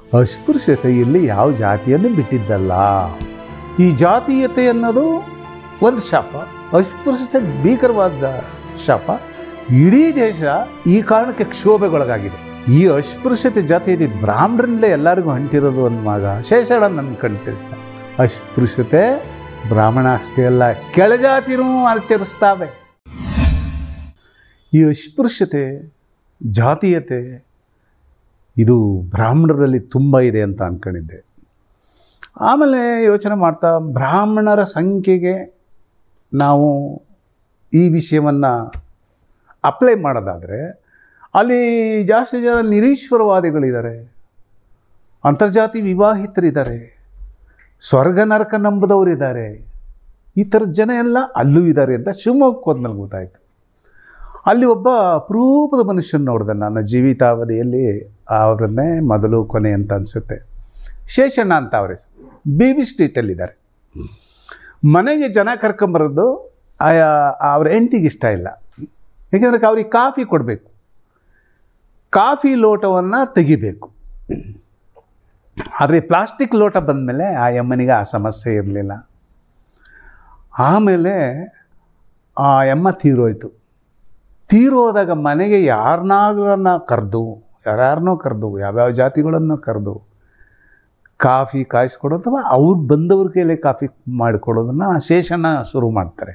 ಅಸ್ಪೃಶ್ಯತೆಯಲ್ಲಿ ಯಾವ ಜಾತಿಯನ್ನು ಬಿಟ್ಟಿದ್ದಲ್ಲ. ಈ ಜಾತೀಯತೆ ಅನ್ನೋದು ಒಂದು ಶಾಪ, ಅಸ್ಪೃಶ್ಯತೆ ಭೀಕರವಾದ ಶಾಪ. ಇಡೀ ದೇಶ ಈ ಕಾರಣಕ್ಕೆ ಕ್ಷೋಭೆಗೊಳಗಾಗಿದೆ. ಈ ಅಸ್ಪೃಶ್ಯತೆ ಜಾತಿ ಇದ್ದಿದ್ದು ಬ್ರಾಹ್ಮಣರಿಂದಲೇ ಎಲ್ಲರಿಗೂ ಅಂಟಿರೋದು ಅನ್ನುವಾಗ ಶೇಷಣ್ಣ ನನ್ನ ಕಣ್ತಿರಿಸ್ದ. ಅಸ್ಪೃಶ್ಯತೆ ಬ್ರಾಹ್ಮಣ ಅಷ್ಟೇ ಅಲ್ಲ, ಕೆಳಜಾತಿನೂ ಆಚರಿಸ್ತಾವೆ. ಈ ಅಸ್ಪೃಶ್ಯತೆ ಜಾತೀಯತೆ ಇದು ಬ್ರಾಹ್ಮಣರಲ್ಲಿ ತುಂಬ ಇದೆ ಅಂತ ಅಂದ್ಕೊಂಡಿದ್ದೆ. ಆಮೇಲೆ ಯೋಚನೆ ಮಾಡ್ತಾ ಬ್ರಾಹ್ಮಣರ ಸಂಖ್ಯೆಗೆ ನಾವು ಈ ವಿಷಯವನ್ನು ಅಪ್ಲೈ ಮಾಡೋದಾದರೆ ಅಲ್ಲಿ ಜಾಸ್ತಿ ಜನ ನಿರೀಶ್ವರವಾದಿಗಳಿದ್ದಾರೆ, ಅಂತರ್ಜಾತಿ ವಿವಾಹಿತರಿದ್ದಾರೆ, ಸ್ವರ್ಗ ನರಕ ನಂಬದವರಿದ್ದಾರೆ. ಈ ಥರದ ಜನ ಎಲ್ಲ ಅಲ್ಲೂ ಇದ್ದಾರೆ ಅಂತ ಶಿವಮೊಗ್ಗಕ್ಕೆ ಹೋದ್ಮೇಲೆ ಗೊತ್ತಾಯಿತು. ಅಲ್ಲಿ ಒಬ್ಬ ಅಪರೂಪದ ಮನುಷ್ಯನ ನೋಡಿದೆ ನನ್ನ ಜೀವಿತಾವಧಿಯಲ್ಲಿ. ಅವರನ್ನೇ ಮೊದಲು ಕೊನೆ ಅಂತ ಅನಿಸುತ್ತೆ. ಶೇಷಣ್ಣ ಅಂತ ಅವರೇ BB ಸ್ಟ್ರೀಟಲ್ಲಿದ್ದಾರೆ. ಮನೆಗೆ ಜನ ಕರ್ಕೊಂಬರೋದು ಅವ್ರ ಹೆಂಡತಿಗೆ ಇಷ್ಟ ಇಲ್ಲ. ಏಕೆಂದರೆ ಅವ್ರಿಗೆ ಕಾಫಿ ಕೊಡಬೇಕು, ಕಾಫಿ ಲೋಟವನ್ನು ತೆಗಿಬೇಕು. ಆದರೆ ಪ್ಲಾಸ್ಟಿಕ್ ಲೋಟ ಬಂದಮೇಲೆ ಆ ಎಮ್ಮನಿಗೆ ಆ ಸಮಸ್ಯೆ ಇರಲಿಲ್ಲ. ಆಮೇಲೆ ಆ ಎಮ್ಮ ತೀರೋಯ್ತು. ತೀರೋದಾಗ ಮನೆಗೆ ಯಾರನ್ನಾರನ್ನ ಕರೆದು ಯಾವ್ಯಾವ ಜಾತಿಗಳನ್ನು ಕರೆದು ಕಾಫಿ ಕಾಯಿಸ್ಕೊಡೋದು ಅಥವಾ ಅವ್ರು ಬಂದವ್ರ ಕೈಲೇ ಕಾಫಿ ಮಾಡಿಕೊಡೋದನ್ನು ಶೇಷಣ್ಣ ಶುರು ಮಾಡ್ತಾರೆ.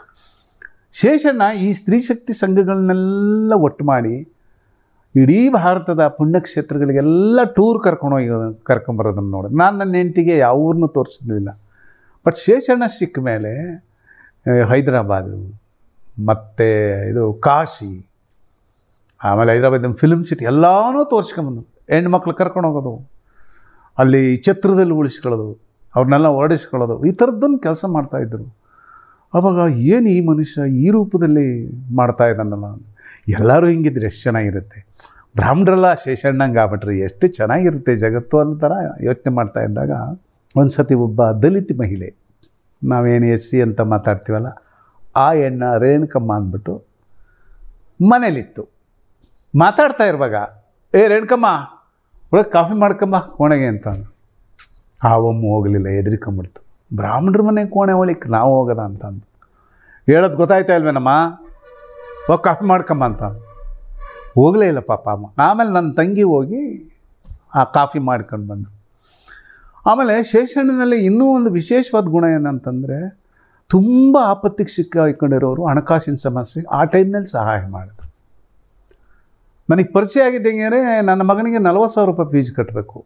ಶೇಷಣ್ಣ ಈ ಸ್ತ್ರೀ ಶಕ್ತಿ ಸಂಘಗಳನ್ನೆಲ್ಲ ಒಟ್ಟು ಮಾಡಿ ಇಡೀ ಭಾರತದ ಪುಣ್ಯಕ್ಷೇತ್ರಗಳಿಗೆಲ್ಲ ಟೂರ್ ಕರ್ಕೊಂಬರೋದನ್ನು ನೋಡಿದೆ. ನಾನು ನನ್ನ ಹೆಂಡತಿಗೆ ಯಾವ ಊರನ್ನೂ ತೋರಿಸಲಿಲ್ಲ. ಬಟ್ ಶೇಷಣ್ಣ ಸಿಕ್ಕ ಮೇಲೆ ಹೈದರಾಬಾದು ಮತ್ತು ಇದು ಕಾಶಿ, ಆಮೇಲೆ ಹೈದರಾಬಾದ್ ಫಿಲ್ಮ್ ಸಿಟಿ ಎಲ್ಲನೂ ತೋರಿಸ್ಕೊಂಬಂದು ಹೆಣ್ಮಕ್ಳು ಕರ್ಕೊಂಡು ಹೋಗೋದು, ಅಲ್ಲಿ ಛತ್ರದಲ್ಲಿ ಉಳಿಸ್ಕೊಳ್ಳೋದು, ಅವ್ರನ್ನೆಲ್ಲ ಹೊರಡಿಸ್ಕೊಳ್ಳೋದು, ಈ ಥರದ್ದನ್ನು ಕೆಲಸ ಮಾಡ್ತಾಯಿದ್ರು. ಆವಾಗ ಏನು ಈ ಮನುಷ್ಯ ಈ ರೂಪದಲ್ಲಿ ಮಾಡ್ತಾ ಇದ್ದಾನಲ್ಲ, ಎಲ್ಲರೂ ಹಿಂಗಿದ್ರೆ ಎಷ್ಟು ಚೆನ್ನಾಗಿರುತ್ತೆ, ಬ್ರಾಹ್ಮಣರೆಲ್ಲ ಶೇಷಣ್ಣಂಗೆ ಆಗ್ಬಿಟ್ರಿ ಎಷ್ಟು ಚೆನ್ನಾಗಿರುತ್ತೆ ಜಗತ್ತು ಅನ್ನೋ ಥರ ಯೋಚನೆ ಮಾಡ್ತಾ ಇದ್ದಾಗ ಒಂದು ಸತಿ ಒಬ್ಬ ದಲಿತ ಮಹಿಳೆ, ನಾವೇನು SC ಅಂತ ಮಾತಾಡ್ತೀವಲ್ಲ, ಆ ಹೆಣ್ಣ ರೇಣುಕಮ್ಮ ಅಂದ್ಬಿಟ್ಟು ಮನೇಲಿತ್ತು. ಮಾತಾಡ್ತಾ ಇರುವಾಗ ರೇಣುಕಮ್ಮ ಒಳಗೆ ಕಾಫಿ ಮಾಡ್ಕೊಂಬ ಕೋಣೆಗೆ ಅಂತ ಆವಮ್ಮ ಹೋಗಲಿಲ್ಲ, ಹೆದರಿಕೊಂಬಿಡ್ತು. ಬ್ರಾಹ್ಮಣರ ಮನೆ ಕೋಣೆ ಒಳಗೆ ನಾವು ಹೋಗೋದ ಅಂತಂದು ಹೇಳೋದು ಗೊತ್ತಾಯ್ತಾ ಇಲ್ವೇನಮ್ಮ, ಹೋಗಿ ಕಾಫಿ ಮಾಡ್ಕೊಂಬ ಅಂತ ಹೋಗಲೇ ಇಲ್ಲ ಪಾಪ ಅಮ್ಮ. ಆಮೇಲೆ ನನ್ನ ತಂಗಿ ಹೋಗಿ ಆ ಕಾಫಿ ಮಾಡ್ಕೊಂಡು ಬಂದರು. ಆಮೇಲೆ ಶೇಷಣ್ಣನಲ್ಲಿ ಇನ್ನೂ ಒಂದು ವಿಶೇಷವಾದ ಗುಣ ಏನಂತಂದರೆ ತುಂಬ ಆಪತ್ತಿಗೆ ಸಿಕ್ಕಾಕೊಂಡಿರೋರು ಹಣಕಾಸಿನ ಸಮಸ್ಯೆ ಆ ಟೈಮ್ನಲ್ಲಿ ಸಹಾಯ ಮಾಡಿದ್ರು. ನನಗೆ ಪರಿಚಯ ಆಗಿದ್ದಂಗೆ ನನ್ನ ಮಗನಿಗೆ 40,000 ರೂಪಾಯಿ ಫೀಸ್ ಕಟ್ಟಬೇಕು.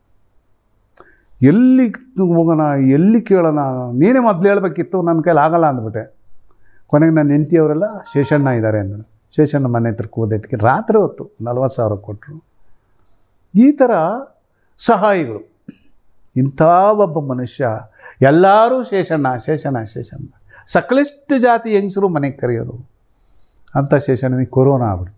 ಎಲ್ಲಿ ಹೋಗೋಣ, ಎಲ್ಲಿ ಕೇಳೋಣ, ನೀನೇ ಮೊದಲು ಹೇಳಬೇಕಿತ್ತು, ನನ್ನ ಕೈಲಿ ಆಗಲ್ಲ ಅಂದ್ಬಿಟ್ಟೆ. ಕೊನೆಗೆ ನನ್ನ ಹೆಂಡತಿಯವರೆಲ್ಲ ಶೇಷಣ್ಣ ಇದ್ದಾರೆ ಅಂದರು. ಶೇಷಣ್ಣ ಮನೆ ಹತ್ರ ಕೂದೆಟ್ಟಿಗೆ ರಾತ್ರಿ ಹೊತ್ತು 40,000 ಕೊಟ್ಟರು. ಈ ಥರ ಸಹಾಯಿಗಳು. ಇಂಥ ಒಬ್ಬ ಮನುಷ್ಯ, ಎಲ್ಲರೂ ಶೇಷಣ್ಣ ಶೇಷಣ್ಣ ಶೇಷಣ್ಣ, ಸಕಲಿಷ್ಟು ಜಾತಿ ಹೆಂಗಸರು ಮನೆಗೆ ಕರೆಯೋರು. ಅಂಥ ಶೇಷಣ್ಣನಿಗೆ ಕೊರೋನಾ ಆಗ್ಬಿಡ್ತು.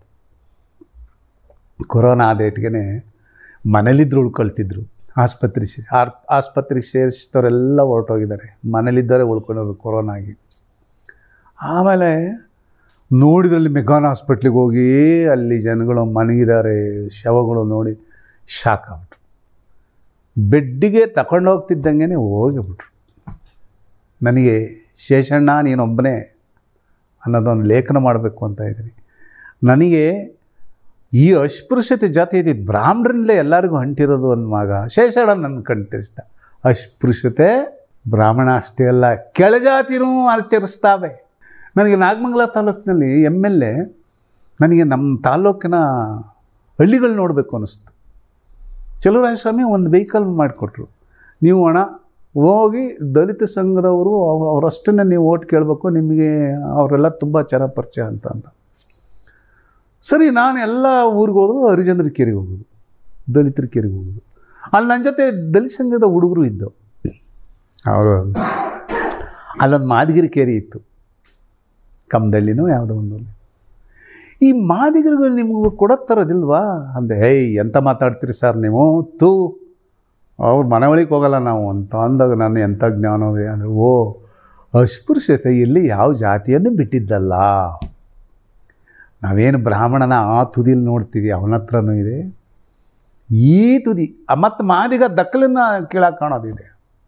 ಕೊರೋನಾ ಆದೇಟ್ಗೆ ಮನೇಲಿದ್ದರು ಉಳ್ಕೊಳ್ತಿದ್ರು. ಆಸ್ಪತ್ರೆಗೆ ಸೇರಿಸಿದವರೆಲ್ಲ ಹೊರಟೋಗಿದ್ದಾರೆ, ಮನೇಲಿದ್ದವರೇ ಉಳ್ಕೊಂಡವರು ಕೊರೋನಾಗಿ. ಆಮೇಲೆ ನೋಡಿದ್ರಲ್ಲಿ ಮೆಗಾನ್ ಹಾಸ್ಪಿಟ್ಲಿಗೆ ಹೋಗಿ ಅಲ್ಲಿ ಜನಗಳು ಮನಗಿದ್ದಾರೆ, ಶವಗಳು ನೋಡಿ ಶಾಕ್ ಆಗ್ಬಿಟ್ರು. ಬೆಡ್ಡಿಗೆ ತಗೊಂಡೋಗ್ತಿದ್ದಂಗೆ ಹೋಗಿಬಿಟ್ರು. ನನಗೆ ಶೇಷಣ್ಣ ನೀನೊಬ್ಬನೇ ಅನ್ನೋದೊಂದು ಲೇಖನ ಮಾಡಬೇಕು ಅಂತ ಇದ್ದೀನಿ. ನನಗೆ ಈ ಅಸ್ಪೃಶ್ಯತೆ ಜಾತಿ ಇದ್ದಿದ್ದು ಬ್ರಾಹ್ಮಣರಿಂದಲೇ ಎಲ್ಲರಿಗೂ ಅಂಟಿರೋದು ಅನ್ನುವಾಗ ಶೇಷಣ್ಣ ನನ್ನ ಕಣ್ತಿರಿಸ್ದ. ಅಸ್ಪೃಶ್ಯತೆ ಬ್ರಾಹ್ಮಣ ಅಷ್ಟೇ ಅಲ್ಲ, ಕೆಳಜಾತಿನೂ ಆಚರಿಸ್ತಾವೆ. ನನಗೆ ನಾಗಮಂಗಲ ತಾಲೂಕಿನಲ್ಲಿ MLA ನನಗೆ ನಮ್ಮ ತಾಲೂಕಿನ ಹಳ್ಳಿಗಳು ನೋಡಬೇಕು ಅನ್ನಿಸ್ತು. ಚಲುವರಾಯಸ್ವಾಮಿ ಒಂದು ವೆಹಿಕಲ್ ಮಾಡಿಕೊಟ್ರು. ನೀವು ಹಣ ಹೋಗಿ ದಲಿತ ಸಂಘದವರು ಅವರಷ್ಟನ್ನೇ ನೀವು ಓಟ್ ಕೇಳಬೇಕು, ನಿಮಗೆ ಅವರೆಲ್ಲ ತುಂಬ ಚೆನ್ನಾಗಿ ಪರಿಚಯ ಅಂತ. ಸರಿ, ನಾನು ಎಲ್ಲ ಊರಿಗೆ ಹೋದ್ರು, ಹರಿಜನರ ಕೇರಿಗೆ ಹೋಗೋದು, ದಲಿತರ ಕೇರಿಗೆ ಹೋಗೋದು. ಅಲ್ಲಿ ನನ್ನ ಜೊತೆ ದಲಿತ ಸಂಘದ ಹುಡುಗರು ಇದ್ದವು. ಅವರು ಅಲ್ಲೊಂದು ಮಾದಿಗಿರಿ ಕೇರಿ ಇತ್ತು, ಕಮ್ಮದಳ್ಳಿನೋ ಯಾವುದೋ ಒಂದು. ಈ ಮಾದಿಗರುಗಳು ನಿಮಗೂ ಕೊಡೋ ಥರದಿಲ್ವಾ ಅಂದೆ. ಎಂತ ಮಾತಾಡ್ತೀರಿ ಸರ್ ನೀವು, ಅವ್ರ ಮನೆ ಒಳಗೆ ಹೋಗಲ್ಲ ನಾವು ಅಂತ ಅಂದಾಗ ನಾನು ಎಂಥ ಜ್ಞಾನವೇ ಅಂದರೆ, ಅಸ್ಪೃಶ್ಯತೆಯಲ್ಲಿ ಯಾವ ಜಾತಿಯನ್ನು ಬಿಟ್ಟಿದ್ದಲ್ಲ. ನಾವೇನು ಬ್ರಾಹ್ಮಣನ ಆ ತುದಿಲಿ ನೋಡ್ತೀವಿ, ಅವನ ಹತ್ರನೂ ಇದೆ. ಈ ತುದಿ ಮತ್ತು ಮಾದಿಗ ದಕ್ಕಲನ್ನು ಕೀಳಾಗಿ ಕಾಣೋದಿದೆ.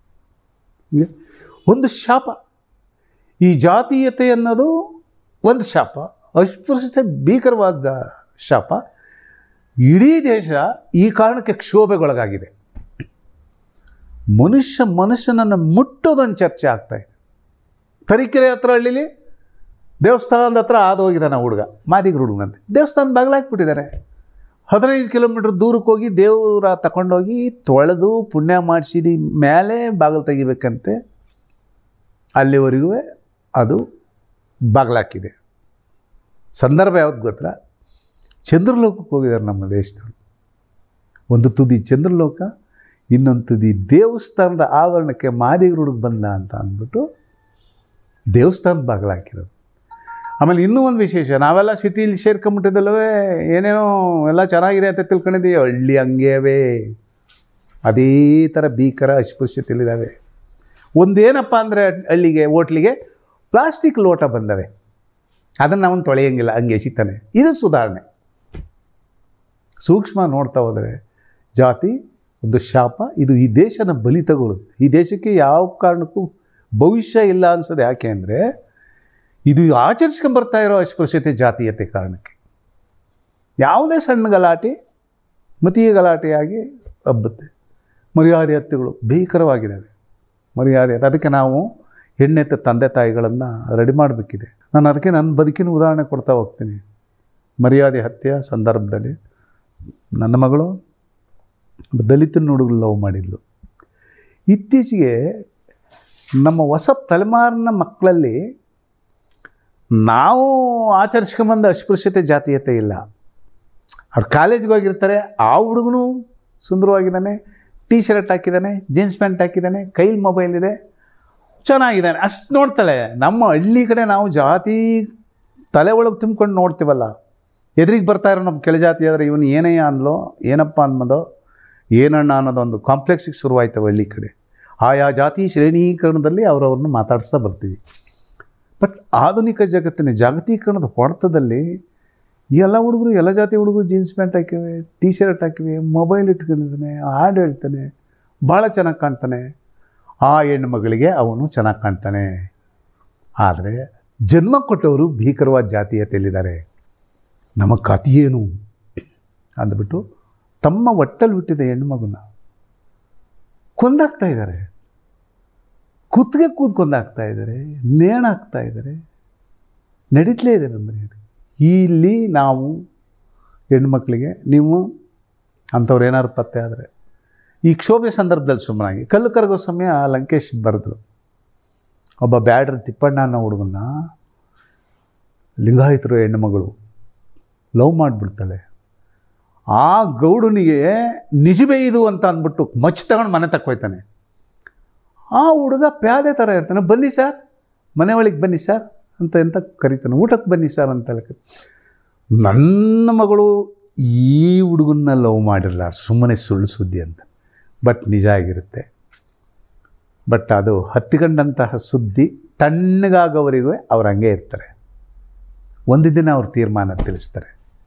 ಒಂದು ಶಾಪ. ಈ ಜಾತೀಯತೆ ಅನ್ನೋದು ಒಂದು ಶಾಪ, ಅಸ್ಪೃಶ್ಯತೆ ಭೀಕರವಾದ ಶಾಪ. ಇಡೀ ದೇಶ ಈ ಕಾರಣಕ್ಕೆ ಕ್ಷೋಭೆಗೊಳಗಾಗಿದೆ. ಮನುಷ್ಯನನ್ನು ಮುಟ್ಟೋದೊಂದು ಚರ್ಚೆ ಆಗ್ತಾಯಿದೆ. ತರೀಕೆರೆ ಹತ್ರ ಹಳ್ಳಿಲಿ ದೇವಸ್ಥಾನದ ಹತ್ರ ಹೋಗಿದ್ದಾನೆ ಹುಡುಗ, ಮಾದಿಗರ ಹುಡುಗನಂತೆ. ದೇವಸ್ಥಾನ ಬಾಗಿಲಾಕ್ಬಿಟ್ಟಿದ್ದಾರೆ. 15 ಕಿಲೋಮೀಟ್ರ್ ದೂರಕ್ಕೆ ಹೋಗಿ ದೇವರ ತಗೊಂಡೋಗಿ ತೊಳೆದು ಪುಣ್ಯ ಮಾಡಿಸಿದ ಮೇಲೆ ಬಾಗಿಲು ತೆಗಿಬೇಕಂತೆ. ಅಲ್ಲಿವರೆಗೂ ಅದು ಬಾಗಿಲಾಕಿದೆ. ಸಂದರ್ಭ ಯಾವ್ದು ಗೊತ್ತಾ? ಚಂದ್ರಲೋಕಕ್ಕೆ ಹೋಗಿದ್ದಾರೆ ನಮ್ಮ ದೇಶದವರು. ಒಂದು ತುದಿ ಚಂದ್ರಲೋಕ, ಇನ್ನೊಂದು ತುದಿ ದೇವಸ್ಥಾನದ ಆವರಣಕ್ಕೆ ಮಾದಿಗರ ಹುಡುಗ ಬಂದ ಅಂತ ಅಂದ್ಬಿಟ್ಟು ದೇವಸ್ಥಾನದ ಬಾಗಿಲಾಕಿರೋದು. ಆಮೇಲೆ ಇನ್ನೂ ಒಂದು ವಿಶೇಷ, ನಾವೆಲ್ಲ ಸಿಟಿಲಿ ಸೇರ್ಕೊಂಬಿಟ್ಟಿದ್ದಲ್ಲವೇ, ಏನೇನೋ ಎಲ್ಲ ಚೆನ್ನಾಗಿದೆ ಅಂತ ತಿಳ್ಕೊಂಡಿದ್ದೀವಿ. ಹಳ್ಳಿ ಹಂಗೇವೇ, ಅದೇ ಥರ ಭೀಕರ ಅಸ್ಪೃಶ್ಯತೆಯಲ್ಲಿದ್ದಾವೆ. ಒಂದೇನಪ್ಪ ಅಂದರೆ ಹಳ್ಳಿಗೆ ಹೋಟ್ಲಿಗೆ ಪ್ಲಾಸ್ಟಿಕ್ ಲೋಟ ಬಂದವೆ, ಅದನ್ನು ಅವನು ತೊಳೆಯೋಂಗಿಲ್ಲ, ಹಂಗೆ ಎಸಿತಾನೆ. ಇದು ಸುಧಾರಣೆ. ಸೂಕ್ಷ್ಮ ನೋಡ್ತಾ ಹೋದರೆ ಜಾತಿ ಒಂದು ಶಾಪ. ಇದು ಈ ದೇಶನ ಬಲಿ ತಗೊಳ್ಳುತ್ತೆ. ಈ ದೇಶಕ್ಕೆ ಯಾವ ಕಾರಣಕ್ಕೂ ಭವಿಷ್ಯ ಇಲ್ಲ ಅನ್ಸೋದು. ಯಾಕೆ ಅಂದರೆ ಇದು ಆಚರಿಸ್ಕೊಂಬರ್ತಾ ಇರೋ ಅಸ್ಪೃಶ್ಯತೆ, ಜಾತೀಯತೆ ಕಾರಣಕ್ಕೆ. ಯಾವುದೇ ಸಣ್ಣ ಗಲಾಟೆ ಮತೀಯ ಗಲಾಟೆಯಾಗಿ ಹಬ್ಬುತ್ತೆ. ಮರ್ಯಾದೆ ಹತ್ಯೆಗಳು ಭೀಕರವಾಗಿದ್ದಾವೆ. ಮರ್ಯಾದೆ, ಅದಕ್ಕೆ ನಾವು ಹೆಣ್ಣೆತ್ತ ತಂದೆ ತಾಯಿಗಳನ್ನು ರೆಡಿ ಮಾಡಬೇಕಿದೆ. ನಾನು ಅದಕ್ಕೆ ನನ್ನ ಬದುಕಿನ ಉದಾಹರಣೆ ಕೊಡ್ತಾ ಹೋಗ್ತೀನಿ. ಮರ್ಯಾದೆ ಹತ್ಯೆ ಸಂದರ್ಭದಲ್ಲಿ ನನ್ನ ಮಗಳು ದಲಿತನ ಹುಡುಗರು ಲವ್ ಮಾಡಿದ್ಲು. ಇತ್ತೀಚೆಗೆ ನಮ್ಮ ಹೊಸ ತಲೆಮಾರಿನ ಮಕ್ಕಳಲ್ಲಿ ನಾವು ಆಚರಿಸ್ಕೊಂಬಂದ ಅಸ್ಪೃಶ್ಯತೆ ಜಾತೀಯತೆ ಇಲ್ಲ. ಅವ್ರು ಕಾಲೇಜ್ಗೆ ಹೋಗಿರ್ತಾರೆ, ಆ ಹುಡುಗನು ಸುಂದರವಾಗಿದ್ದಾನೆ, ಟೀ ಶರ್ಟ್ ಹಾಕಿದ್ದಾನೆ, ಜೀನ್ಸ್ ಪ್ಯಾಂಟ್ ಹಾಕಿದ್ದಾನೆ, ಕೈಲಿ ಮೊಬೈಲ್ ಇದೆ, ಚೆನ್ನಾಗಿದ್ದಾನೆ, ಅಷ್ಟು ನೋಡ್ತಾಳೆ. ನಮ್ಮ ಹಳ್ಳಿ ಕಡೆ ನಾವು ಜಾತಿ ತಲೆ ಒಳಗೆ ತುಂಬ್ಕೊಂಡು ನೋಡ್ತೀವಲ್ಲ. ಎದುರಿಗೆ ಬರ್ತಾ ಇರೋ ನಮ್ಮ ಕೆಳಜಾತಿ ಆದರೆ ಇವನು ಏನಯ್ಯ ಅನ್ಲೋ, ಏನಪ್ಪ ಅನ್ನೋದೋ, ಏನಣ್ಣ ಅನ್ನೋದೊಂದು ಕಾಂಪ್ಲೆಕ್ಸಿಗೆ ಶುರುವಾಯ್ತವೆ ಹಳ್ಳಿ ಕಡೆ. ಆಯಾ ಜಾತಿ ಶ್ರೇಣೀಕರಣದಲ್ಲಿ ಅವರವ್ರನ್ನ ಮಾತಾಡಿಸ್ತಾ ಬರ್ತೀವಿ. ಬಟ್ ಆಧುನಿಕ ಜಗತ್ತಿನ ಜಾಗತೀಕರಣದ ಹೊಡೆತದಲ್ಲಿ ಎಲ್ಲ ಹುಡುಗರು, ಎಲ್ಲ ಜಾತಿ ಹುಡುಗರು ಜೀನ್ಸ್ ಪ್ಯಾಂಟ್ ಹಾಕಿವೆ, ಟೀ ಶರ್ಟ್ ಹಾಕಿವೆ, ಮೊಬೈಲ್ ಇಟ್ಕೊಂಡಿದ್ದಾನೆ, ಹಾಡು ಹೇಳ್ತಾನೆ, ಭಾಳ ಚೆನ್ನಾಗಿ ಕಾಣ್ತಾನೆ. ಆ ಹೆಣ್ಣು ಮಗಳಿಗೆ ಅವನು ಚೆನ್ನಾಗಿ ಕಾಣ್ತಾನೆ. ಆದರೆ ಜನ್ಮ ಕೊಟ್ಟವರು ಭೀಕರವಾದ ಜಾತೀಯತೆಯಲ್ಲಿದ್ದಾರೆ. ನಮ್ಮ ಕಥೆಯೇನು ಅಂದ್ಬಿಟ್ಟು ತಮ್ಮ ಹೊಟ್ಟೆಲ್ಲಿ ಹುಟ್ಟಿದ ಹೆಣ್ಣುಮಗುನ ಕೊಂದಾಕ್ತಾ ಇದ್ದಾರೆ. ಕುತ್ತಿಗೆ ಕೊಂದಾಕ್ತಾ ಇದ್ದಾರೆ, ನೇಣಾಕ್ತಾ ಇದ್ದಾರೆ. ನಡೀತಲೇ ಇದೆ ನಮ್ಮ ಮನೆಯಲ್ಲಿ. ಇಲ್ಲಿ ನಾವು ಹೆಣ್ಮಕ್ಳಿಗೆ, ನೀವು ಅಂಥವ್ರು ಏನಾದ್ರು ಪತ್ತೆ ಆದರೆ ಈ ಕ್ಷೋಭೆ ಸಂದರ್ಭದಲ್ಲಿ ಸುಮ್ಮನಾಗಿ, ಕಲ್ಲು ಕರಗೋ ಸಮಯ ಲಂಕೇಶ್ ಬರೆದ್ರು. ಒಬ್ಬ ಬ್ಯಾಡ್ರ ತಿಪ್ಪಣ್ಣ ಅನ್ನೋ ಹುಡುಗನ್ನ ಲಿಂಗಾಯತರು ಹೆಣ್ಣುಮಗಳು ಲವ್ ಮಾಡಿಬಿಡ್ತಾಳೆ. ಆ ಗೌಡನಿಗೆ ನಿಜವೇ ಇದು ಅಂತ ಅಂದ್ಬಿಟ್ಟು ಮಚ್ಚಿ ತಗೊಂಡು ಮನೆ ತಕ್ಕೋಯ್ತಾನೆ. ಆ ಹುಡುಗ ಪ್ಯಾದೆ ಥರ ಇರ್ತಾನೆ. ಬನ್ನಿ ಸರ್, ಮನೆ ಒಳಗೆ ಬನ್ನಿ ಸರ್ ಅಂತ ಕರೀತಾನೆ. ಊಟಕ್ಕೆ ಬನ್ನಿ ಸರ್ ಅಂತ ಹೇಳಕ್ಕೆ. ನನ್ನ ಮಗಳು ಈ ಹುಡುಗನ್ನ ಲವ್ ಮಾಡಿರಲ್ಲ, ಸುಮ್ಮನೆ ಸುಳ್ಳು ಸುದ್ದಿ ಅಂತ. ಬಟ್ ನಿಜ ಆಗಿರುತ್ತೆ. ಬಟ್ ಅದು ಹತ್ತಿಕೊಂಡಂತಹ ಸುದ್ದಿ ತಣ್ಣಗಾಗೋವರೆಗೂ ಅವ್ರು ಹಂಗೆ ಇರ್ತಾರೆ. ಒಂದು ದಿನ ಅವ್ರ ತೀರ್ಮಾನ ತಿಳಿಸ್ತಾರೆ.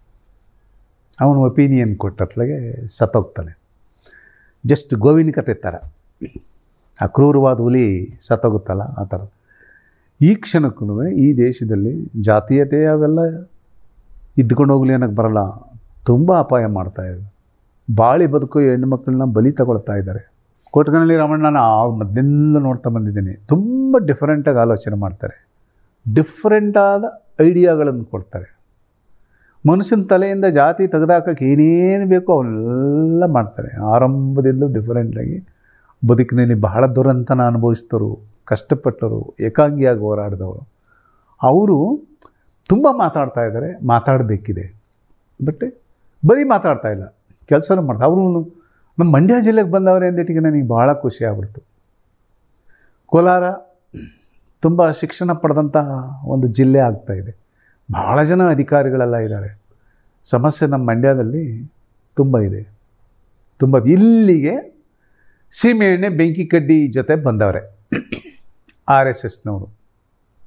ಅವನು ಒಪಿನಿಯನ್ ಕೊಟ್ಟತ್ಲಾಗೆ ಸತ್ತೋಗ್ತಾನೆ. ಜಸ್ಟ್ ಗೋವಿನ ಕತೆ ಥರ, ಆ ಕ್ರೂರವಾದ ಹುಲಿ ಸತ್ತೋಗುತ್ತಲ್ಲ ಆ ಥರ. ಈ ಕ್ಷಣಕ್ಕೂ ಈ ದೇಶದಲ್ಲಿ ಜಾತೀಯತೆ ಅವೆಲ್ಲ ಇದ್ಕೊಂಡು ಹೋಗಲಿ ಅನ್ನೋಕ್ಕೆ ಬರಲ್ಲ. ತುಂಬ ಅಪಾಯ ಮಾಡ್ತಾಯಿದ್ದಾರೆ. ಬಾಳಿ ಬದುಕು ಹೆಣ್ಣುಮಕ್ಕಳನ್ನ ಬಲಿ ತಗೊಳ್ತಾ ಇದ್ದಾರೆ. ಕೋಟಗನಹಳ್ಳಿ ರಾಮಣ್ಣನ ಮಧ್ಯದಿಂದ ನೋಡ್ತಾ ಬಂದಿದ್ದೀನಿ. ತುಂಬ ಡಿಫ್ರೆಂಟಾಗಿ ಆಲೋಚನೆ ಮಾಡ್ತಾರೆ, ಡಿಫ್ರೆಂಟಾದ ಐಡಿಯಾಗಳನ್ನು ಕೊಡ್ತಾರೆ. ಮನುಷ್ಯನ ತಲೆಯಿಂದ ಜಾತಿ ತೆಗೆದಾಕಕ್ಕೆ ಏನೇನು ಬೇಕೋ ಅವನ್ನೆಲ್ಲ ಮಾಡ್ತಾರೆ. ಆರಂಭದಿಂದ ಡಿಫ್ರೆಂಟಾಗಿ ಬದುಕಿನಲ್ಲಿ ಬಹಳ ದುರಂತನ ಅನುಭವಿಸಿದವರು, ಕಷ್ಟಪಟ್ಟವರು, ಏಕಾಂಗಿಯಾಗಿ ಹೋರಾಡಿದವರು ಅವರು ತುಂಬ ಮಾತಾಡ್ತಾ ಇದ್ದಾರೆ. ಮಾತಾಡಬೇಕಿದೆ, ಬಟ್ ಬರೀ ಮಾತಾಡ್ತಾ ಇಲ್ಲ, ಕೆಲಸನೂ ಮಾಡ್ತಾರೆ. ಅವರು ನಮ್ಮ ಮಂಡ್ಯ ಜಿಲ್ಲೆಗೆ ಬಂದವರೇ ಅಂದಿಟ್ಟಿಗೆ ನನಗೆ ಭಾಳ ಖುಷಿ ಆಗ್ಬಿಡ್ತು. ಕೋಲಾರ ತುಂಬ ಶಿಕ್ಷಣ ಪಡೆದಂತಹ ಒಂದು ಜಿಲ್ಲೆ ಆಗ್ತಾಯಿದೆ. ಭಾಳ ಜನ ಅಧಿಕಾರಿಗಳೆಲ್ಲ ಇದ್ದಾರೆ. ಸಮಸ್ಯೆ ನಮ್ಮ ಮಂಡ್ಯದಲ್ಲಿ ತುಂಬ ಇದೆ. ತುಂಬ ಇಲ್ಲಿಗೆ ಸೀಮೆ ಎಣ್ಣೆ ಬೆಂಕಿ ಕಡ್ಡಿ ಜೊತೆ ಬಂದವರೆ RSSನವರು.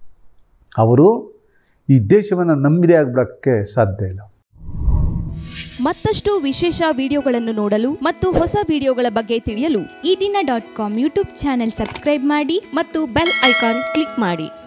ಅವರು ಈ ದೇಶವನ್ನು ನಂಬಿದೆ ಆಗ್ಬಿಡೋಕ್ಕೆ ಸಾಧ್ಯ ಇಲ್ಲ. ಮತ್ತಷ್ಟು ವಿಶೇಷ ವಿಡಿಯೋಗಳನ್ನು ನೋಡಲು ಮತ್ತು ಹೊಸ ವಿಡಿಯೋಗಳ ಬಗ್ಗೆ ತಿಳಿಯಲು ಈ ದಿನ .com ಯೂಟ್ಯೂಬ್ ಚಾನೆಲ್ ಸಬ್ಸ್ಕ್ರೈಬ್ ಮಾಡಿ ಮತ್ತು ಬೆಲ್ ಐಕಾನ್ ಕ್ಲಿಕ್ ಮಾಡಿ.